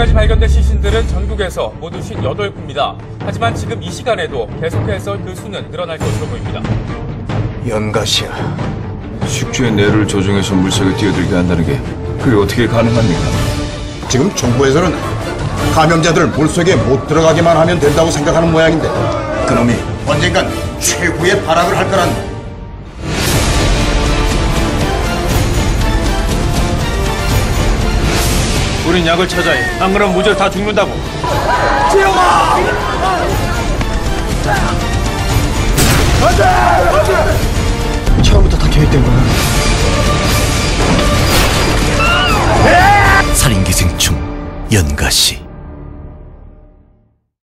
지금까지 발견된 시신들은 전국에서 모두 58구입니다. 하지만 지금 이 시간에도 계속해서 그 수는 늘어날 것으로 보입니다. 연가시야. 숙주의 뇌를 조종해서 물속에 뛰어들게 한다는 게 그게 어떻게 가능합니까? 지금 정부에서는 감염자들 물속에 못 들어가게만 하면 된다고 생각하는 모양인데 그놈이 언젠간 최후의 발악을 할 거란. 우린 약을 찾아야 해. 안 그러면 무절 다 죽는다고. 처음부터 다 계획된 거야. 살인기생충 연가시.